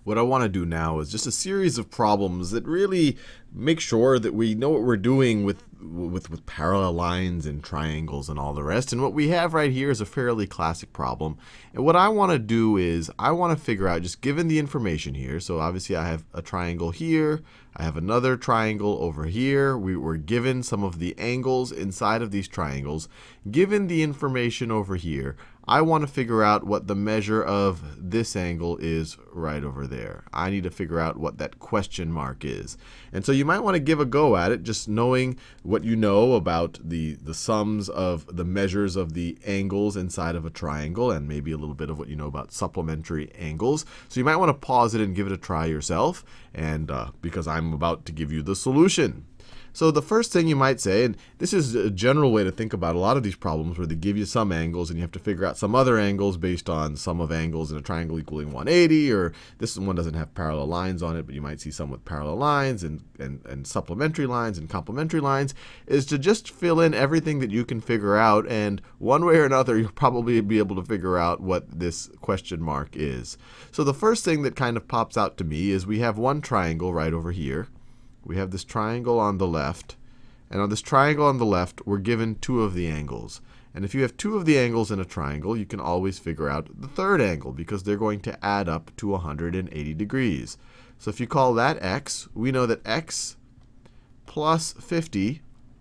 What I want to do now is just a series of problems that really make sure that we know what we're doing with parallel lines and triangles and all the rest. And what we have right here is a fairly classic problem. And what I want to do is I want to figure out, just given the information here, so obviously I have a triangle here, I have another triangle over here. We were given some of the angles inside of these triangles. Given the information over here, I want to figure out what the measure of this angle is right over there. I need to figure out what that question mark is. And so you might want to give a go at it, just knowing what you know about the sums of the measures of the angles inside of a triangle, and maybe a little bit of what you know about supplementary angles. So you might want to pause it and give it a try yourself, and because I'm about to give you the solution. So the first thing you might say, and this is a general way to think about a lot of these problems where they give you some angles and you have to figure out some other angles based on sum of angles in a triangle equaling 180, or this one doesn't have parallel lines on it, but you might see some with parallel lines and supplementary lines and complementary lines, is to just fill in everything that you can figure out, and one way or another you'll probably be able to figure out what this question mark is. So the first thing that kind of pops out to me is we have one triangle right over here. We have this triangle on the left, and on this triangle on the left, we're given two of the angles. And if you have two of the angles in a triangle, you can always figure out the third angle, because they're going to add up to 180 degrees. So if you call that x, we know that x plus 50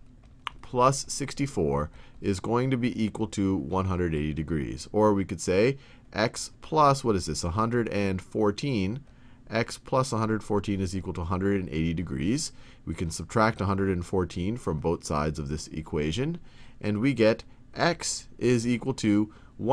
plus 64 is going to be equal to 180 degrees. Or we could say x plus, what is this, 114. X plus 114 is equal to 180 degrees. We can subtract 114 from both sides of this equation, and we get x is equal to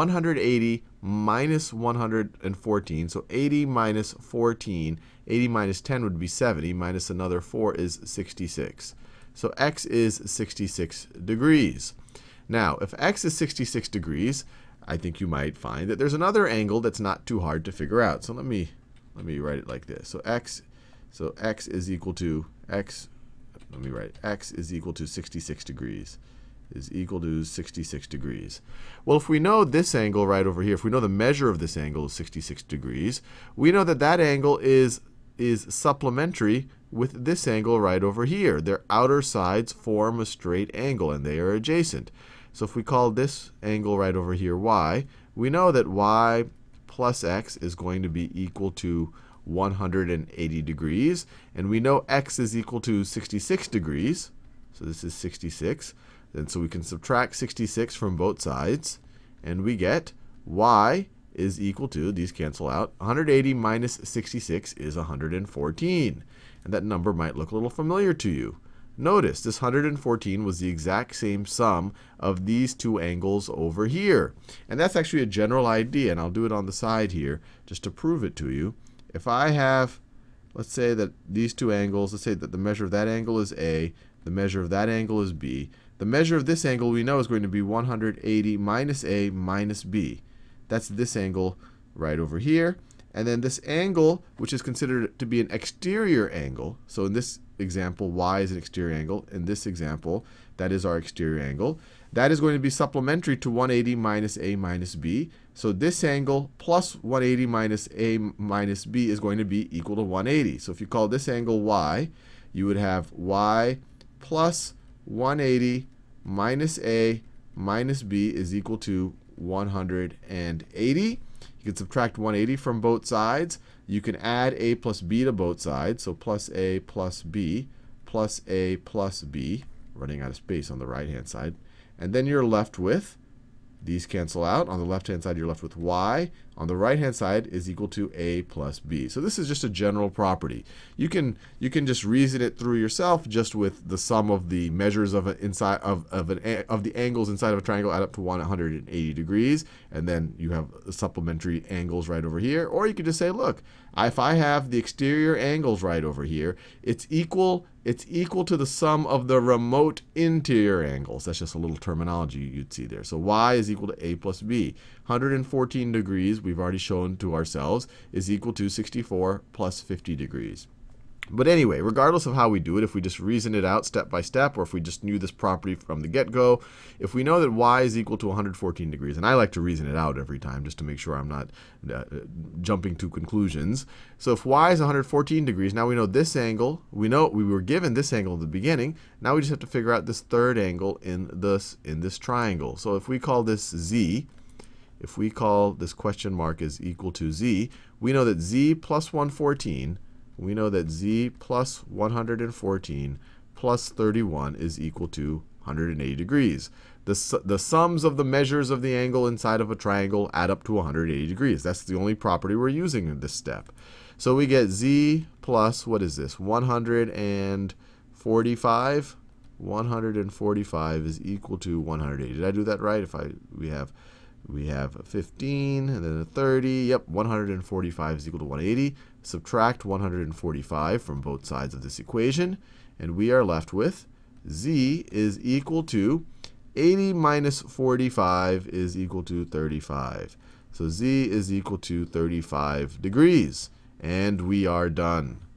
180 minus 114. So 80 minus 14, 80 minus 10 would be 70, minus another 4 is 66. So x is 66 degrees. Now, if x is 66 degrees, I think you might find that there's another angle that's not too hard to figure out. So let me write it like this. So x is equal to x. Let me write x is equal to 66 degrees. Is equal to 66 degrees. Well, if we know this angle right over here, if we know the measure of this angle is 66 degrees, we know that that angle is supplementary with this angle right over here. Their outer sides form a straight angle, and they are adjacent. So if we call this angle right over here y, we know that y plus x is going to be equal to 180 degrees. And we know x is equal to 66 degrees. So this is 66. And so we can subtract 66 from both sides. And we get y is equal to, these cancel out, 180 minus 66 is 114. And that number might look a little familiar to you. Notice this 114 was the exact same sum of these two angles over here. And that's actually a general idea, and I'll do it on the side here just to prove it to you. If I have, let's say that these two angles, let's say that the measure of that angle is A, the measure of that angle is B. The measure of this angle we know is going to be 180 minus A minus B. That's this angle right over here. And then this angle, which is considered to be an exterior angle, so in this example, y is an exterior angle. In this example, that is our exterior angle. That is going to be supplementary to 180 minus a minus b. So this angle plus 180 minus a minus b is going to be equal to 180. So if you call this angle y, you would have y plus 180 minus a minus b is equal to 180. You can subtract 180 from both sides. You can add a plus b to both sides. So plus a plus b, running out of space on the right-hand side. And then you're left with, these cancel out. On the left-hand side, you're left with y. On the right-hand side is equal to a plus b. So this is just a general property. You can just reason it through yourself just with the sum of the measures of the angles inside of a triangle add up to 180 degrees, and then you have supplementary angles right over here. Or you could just say, look, if I have the exterior angles right over here, it's equal to the sum of the remote interior angles. That's just a little terminology you'd see there. So y is equal to a plus b. 114 degrees, we've already shown to ourselves, is equal to 64 plus 50 degrees. But anyway, regardless of how we do it, if we just reason it out step by step, or if we just knew this property from the get-go, if we know that y is equal to 114 degrees, and I like to reason it out every time just to make sure I'm not jumping to conclusions. So if y is 114 degrees, now we know this angle. We know we were given this angle at the beginning. Now we just have to figure out this third angle in this triangle. So if we call this z, if we call this question mark is equal to z, we know that z plus 114, we know that z plus 114 plus 31 is equal to 180 degrees. The sums of the measures of the angle inside of a triangle add up to 180 degrees. That's the only property we're using in this step. So we get z plus, what is this, 145? 145 is equal to 180. Did I do that right? We have a 15 and then a 30. Yep, 145 is equal to 180. Subtract 145 from both sides of this equation, and we are left with z is equal to 80 minus 45 is equal to 35. So z is equal to 35 degrees, and we are done.